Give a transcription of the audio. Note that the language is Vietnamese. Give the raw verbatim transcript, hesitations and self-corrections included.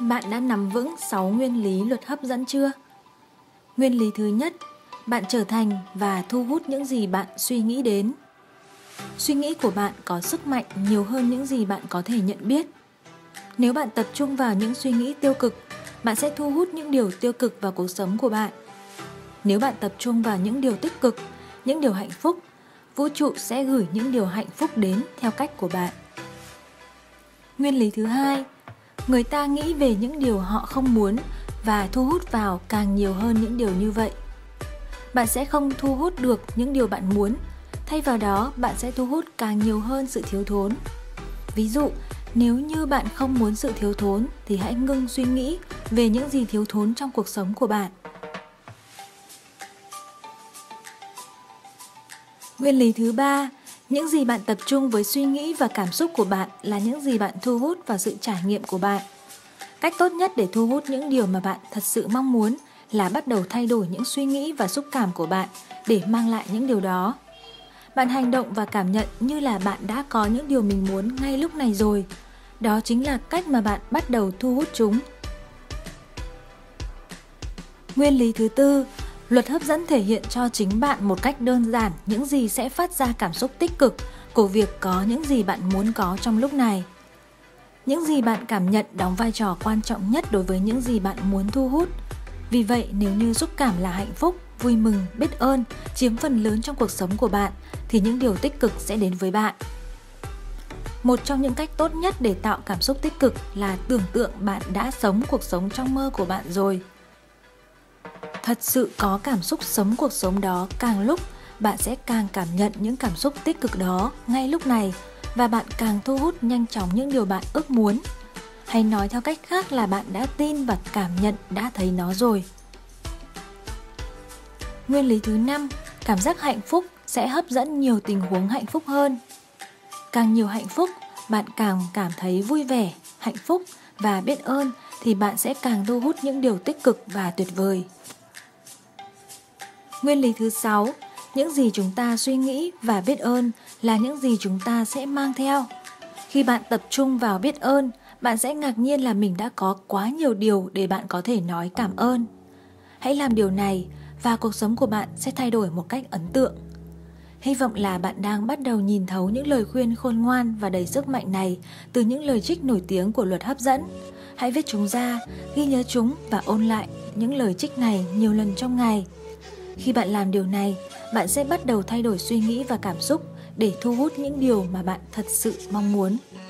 Bạn đã nắm vững sáu nguyên lý luật hấp dẫn chưa? Nguyên lý thứ nhất, bạn trở thành và thu hút những gì bạn suy nghĩ đến. Suy nghĩ của bạn có sức mạnh nhiều hơn những gì bạn có thể nhận biết. Nếu bạn tập trung vào những suy nghĩ tiêu cực, bạn sẽ thu hút những điều tiêu cực vào cuộc sống của bạn. Nếu bạn tập trung vào những điều tích cực, những điều hạnh phúc, vũ trụ sẽ gửi những điều hạnh phúc đến theo cách của bạn. Nguyên lý thứ hai, người ta nghĩ về những điều họ không muốn và thu hút vào càng nhiều hơn những điều như vậy. Bạn sẽ không thu hút được những điều bạn muốn, thay vào đó bạn sẽ thu hút càng nhiều hơn sự thiếu thốn. Ví dụ, nếu như bạn không muốn sự thiếu thốn thì hãy ngưng suy nghĩ về những gì thiếu thốn trong cuộc sống của bạn. Nguyên lý thứ ba, những gì bạn tập trung với suy nghĩ và cảm xúc của bạn là những gì bạn thu hút vào sự trải nghiệm của bạn. Cách tốt nhất để thu hút những điều mà bạn thật sự mong muốn là bắt đầu thay đổi những suy nghĩ và xúc cảm của bạn để mang lại những điều đó. Bạn hành động và cảm nhận như là bạn đã có những điều mình muốn ngay lúc này rồi. Đó chính là cách mà bạn bắt đầu thu hút chúng. Nguyên lý thứ tư, luật hấp dẫn thể hiện cho chính bạn một cách đơn giản những gì sẽ phát ra cảm xúc tích cực của việc có những gì bạn muốn có trong lúc này. Những gì bạn cảm nhận đóng vai trò quan trọng nhất đối với những gì bạn muốn thu hút. Vì vậy, nếu như xúc cảm là hạnh phúc, vui mừng, biết ơn chiếm phần lớn trong cuộc sống của bạn, thì những điều tích cực sẽ đến với bạn. Một trong những cách tốt nhất để tạo cảm xúc tích cực là tưởng tượng bạn đã sống cuộc sống trong mơ của bạn rồi. Thật sự có cảm xúc sống cuộc sống đó, càng lúc bạn sẽ càng cảm nhận những cảm xúc tích cực đó ngay lúc này và bạn càng thu hút nhanh chóng những điều bạn ước muốn. Hay nói theo cách khác là bạn đã tin và cảm nhận đã thấy nó rồi. Nguyên lý thứ năm, cảm giác hạnh phúc sẽ hấp dẫn nhiều tình huống hạnh phúc hơn. Càng nhiều hạnh phúc, bạn càng cảm thấy vui vẻ, hạnh phúc và biết ơn thì bạn sẽ càng thu hút những điều tích cực và tuyệt vời. Nguyên lý thứ sáu, những gì chúng ta suy nghĩ và biết ơn là những gì chúng ta sẽ mang theo. Khi bạn tập trung vào biết ơn, bạn sẽ ngạc nhiên là mình đã có quá nhiều điều để bạn có thể nói cảm ơn. Hãy làm điều này và cuộc sống của bạn sẽ thay đổi một cách ấn tượng. Hy vọng là bạn đang bắt đầu nhìn thấu những lời khuyên khôn ngoan và đầy sức mạnh này từ những lời trích nổi tiếng của luật hấp dẫn. Hãy viết chúng ra, ghi nhớ chúng và ôn lại những lời trích này nhiều lần trong ngày. Khi bạn làm điều này, bạn sẽ bắt đầu thay đổi suy nghĩ và cảm xúc để thu hút những điều mà bạn thật sự mong muốn.